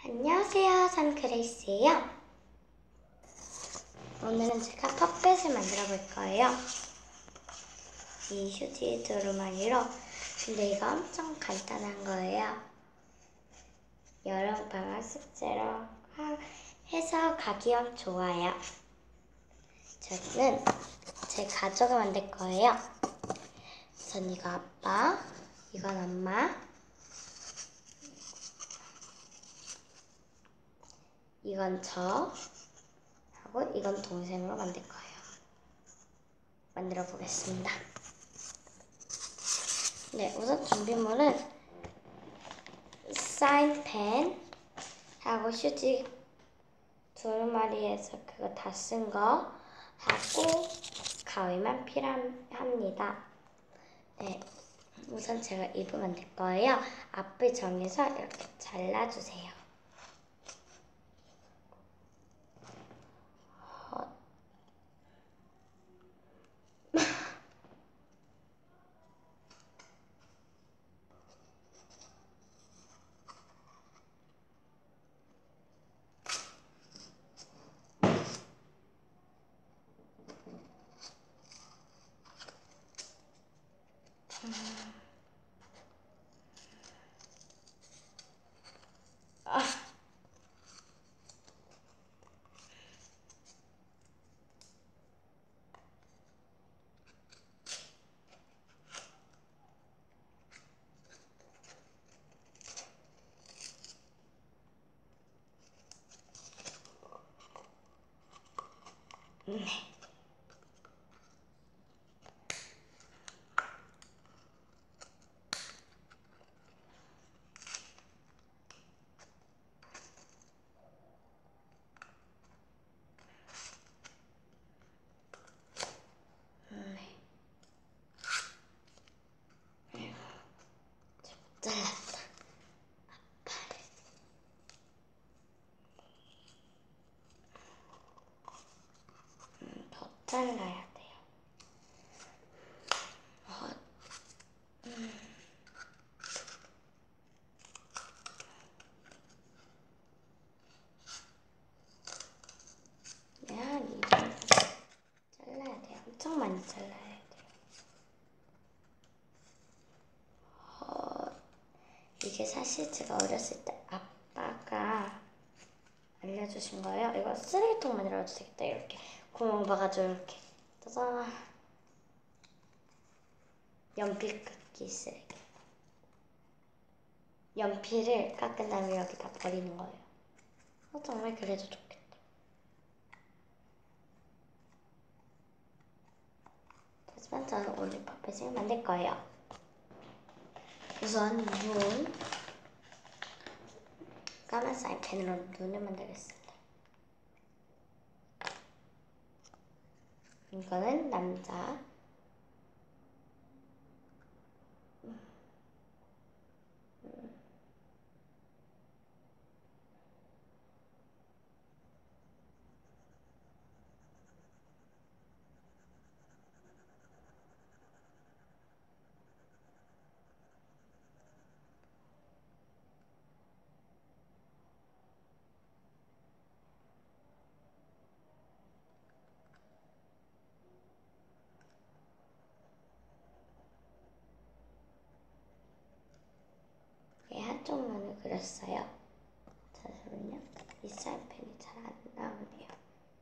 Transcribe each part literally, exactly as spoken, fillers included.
안녕하세요, 선그레이스예요. 오늘은 제가 퍼펫을 만들어 볼 거예요. 이 휴지 두루마리로. 근데 이거 엄청 간단한 거예요. 여름방학 숙제로 해서 가기 엄청 좋아요. 저는 제 가족을 만들 거예요. 전 이거 아빠, 이건 엄마, 이건 저, 하고 이건 동생으로 만들 거예요. 만들어 보겠습니다. 네, 우선 준비물은 사인펜 하고 휴지 두루마리에서 그거 다 쓴 거 하고 가위만 필요합니다. 네, 우선 제가 입을 만들 거예요. 앞을 정해서 이렇게 잘라주세요. 아. 네. 잘랐다. 아빠를. 음, 더 잘라야 돼요. 어, 음. 네, 한이 정도 잘라야 돼요. 엄청 많이 잘라야 돼요. 어, 이게 사실 제가 어렸을 때 아빠가 알려주신 거예요. 이거 쓰레기통 만들어도 되겠다. 이렇게 구멍 봐가지고 이렇게 짜잔. 연필 깎기 쓰레기. 연필을 깎은 다음에 여기다 버리는 거예요. 어, 정말 그래도 좋겠다. 하지만 저는 오늘 퍼펫을 만들 거예요. 우선 눈, 까만 사인펜으로 눈을 만들겠습니다. 이거는 남자, 얘 한쪽 눈을 그렸어요. 잠시만요. 이 사인펜이 잘 안 나오네요.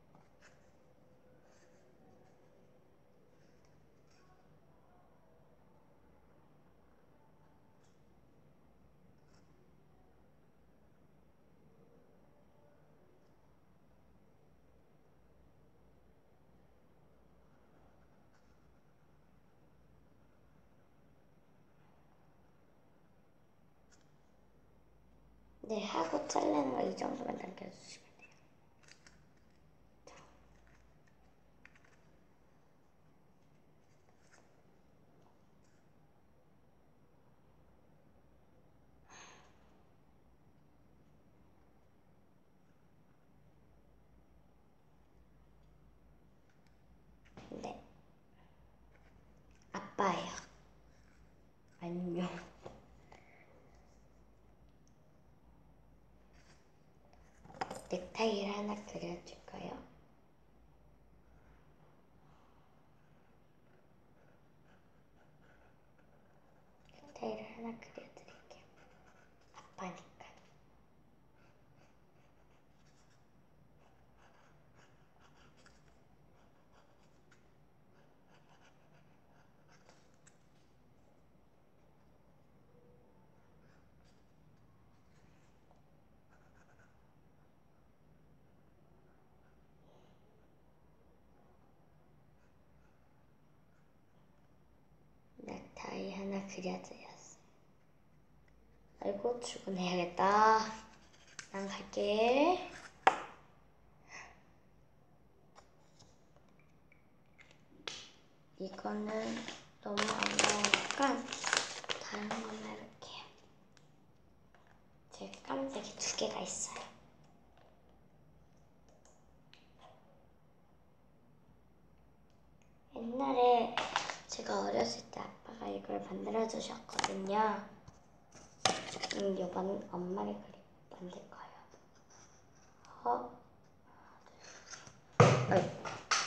네, 하고 자르는 거 이 정도만 남겨주시면 돼요. 자. 네. 아빠예요. 안녕. 넥타이를 하나 그려줄까요? 넥타이를 하나 그려드릴게요. 아빠니까. 넥타이 하나 그려드렸어요. 아이고, 출근해야겠다. 난 갈게. 이거는 너무 안 나오니까 다른 걸로 해볼게요. 제 깜짝이 두 개가 있어요. 옛날에 제가 어렸을 때 아빠가 이걸 만들어 주셨거든요. 음, 이번 엄마를 그리 만들 거예요. 어? 어이.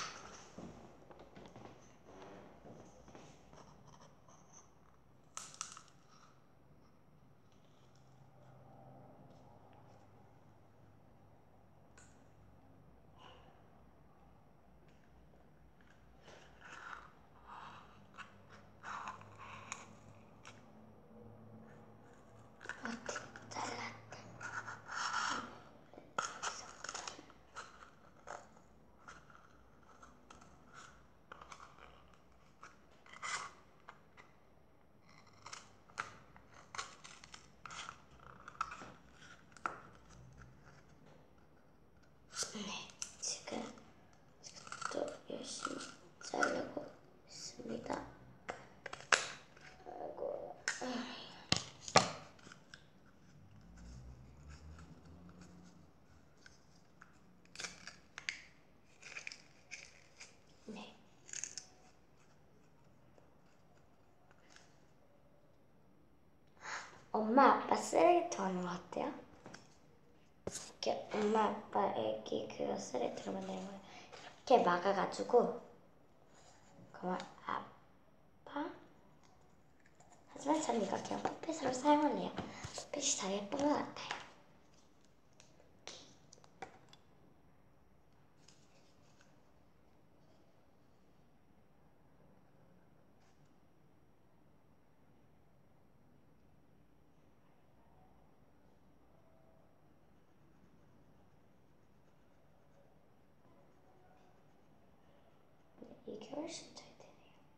네, 지금 또 열심히 자르고 있습니다. 아이고. 네. 엄마 아빠 쓰레기통 하는 거 어때요? 이렇게 엄마 아빠 애기 그거 쓰레기통 만드는 거예요. 이렇게 막아가지고 그러면 아빠 하지만 저는 이거 그냥 뽀핏으로 사용할래요. 뽀핏이 더 예쁜 것 같아요. 이게 훨씬 잘 되네요.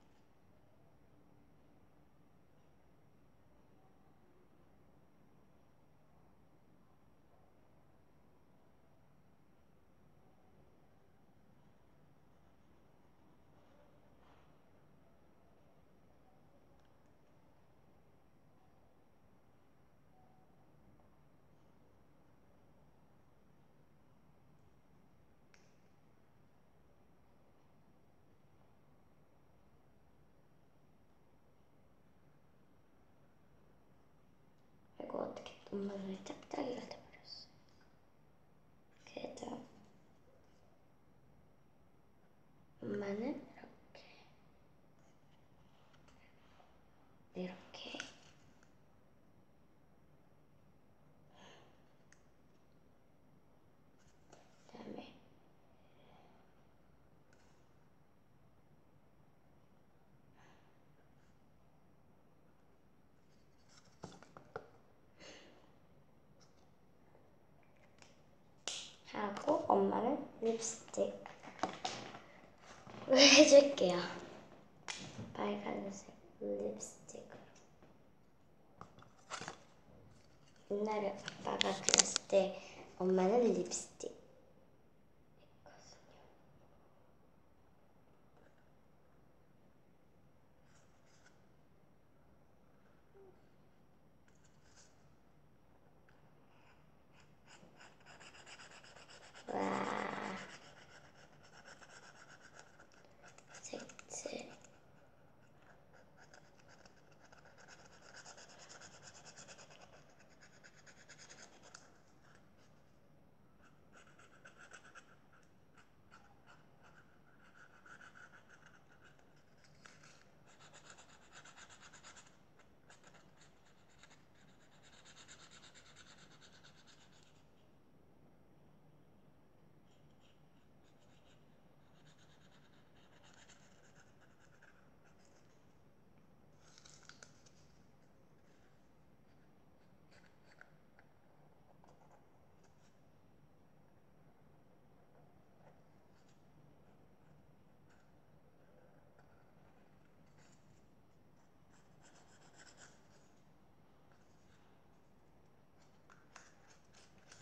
이거 어떻게 엄마 눈에 짝짝이가 돼버렸어. 그래도 엄마는 이렇게 이렇게 그다음에 하고 엄마는 립스틱 해줄게요. 빨간색 립스틱으로. 옛날에 아빠가 그렸을 때 엄마는 립스틱 했거든요. 와, 색칠.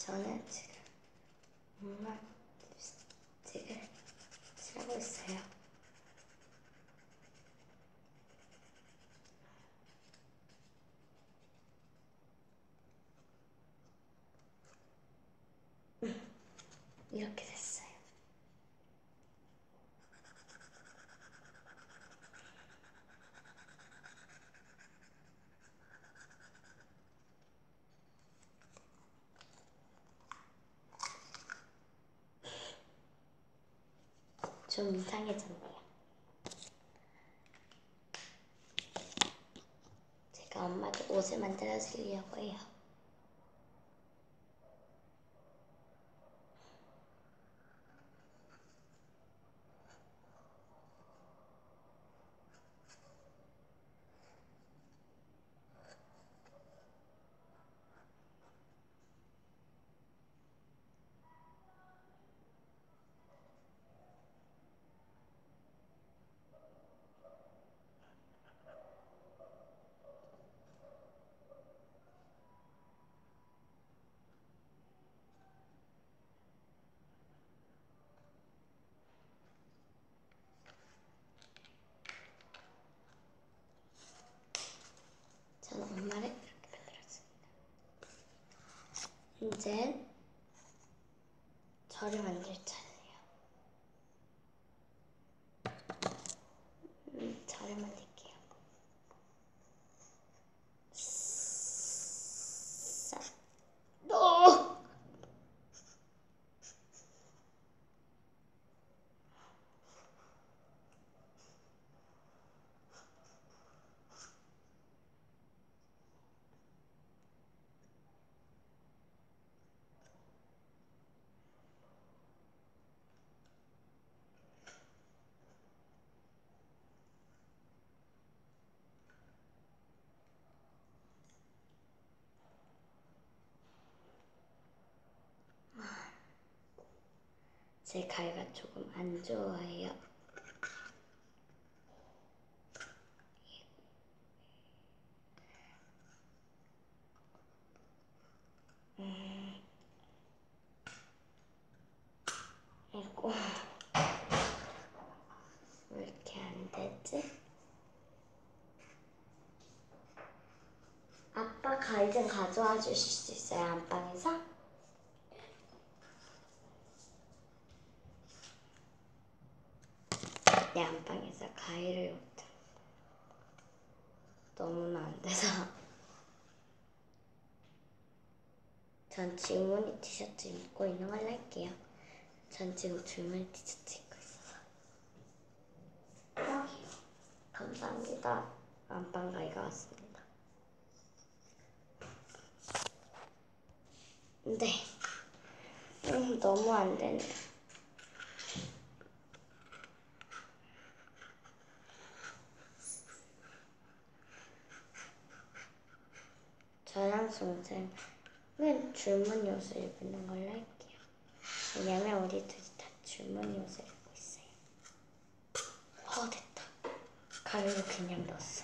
저는 지금 엄마 립스틱을 칠하고 있어요. 이렇게 됐어요. 좀 이상해졌네요. 제가 엄마도 옷을 만들어주려고 해요. 저는 엄마를 이렇게 만들었습니다. 이제 저를 만들 차례예요. 음, 저를 만들게요. 싹. 너! 제 가위가 조금 안 좋아요. 음, 이거 왜 이렇게 안 되지? 아빠 가위 좀 가져와 주실 수 있어요? 안방에서? 내 안방에서 가위를 못해. 너무나 안 돼서. 전 줄무늬 티셔츠 입고 있는 걸로 할게요. 전 지금 줄무늬 티셔츠 입고 있어서. 여기요. 감사합니다. 안방 가위가 왔습니다. 네. 음, 너무 안 되네요. 저랑 동생은 줄무늬 옷을 입는 걸로 할게요. 왜냐면 우리 둘이 다 줄무늬 옷을 입고 있어요. 어, 됐다. 가위를 그냥 넣었어요.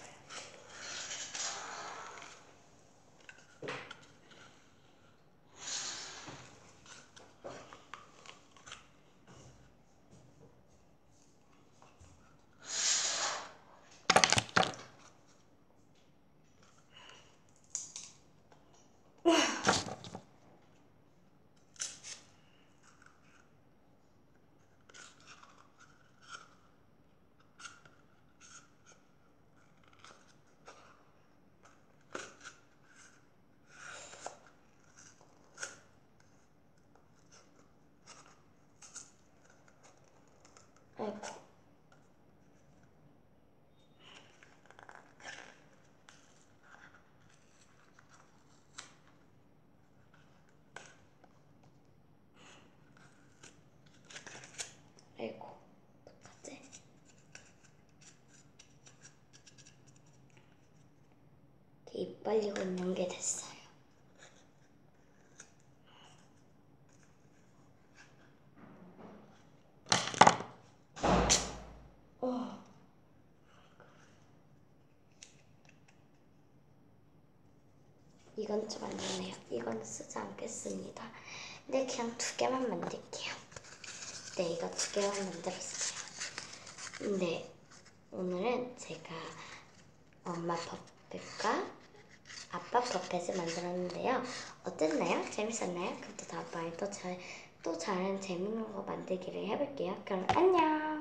아이고. 아이고. 어떡하지? 입 벌리고 있는 게 됐어요. 어. 이건 좀 안 좋네요. 이건 쓰지 않겠습니다. 근데 그냥 두 개만 만들게요. 네, 이거 두 개만 만들었어요. 네, 오늘은 제가 엄마 퍼펫과 아빠 퍼펫을 만들었는데요. 어땠나요? 재밌었나요? 그럼 또 다음번에 또, 잘, 또 다른 재밌는 거 만들기를 해볼게요. 그럼 안녕!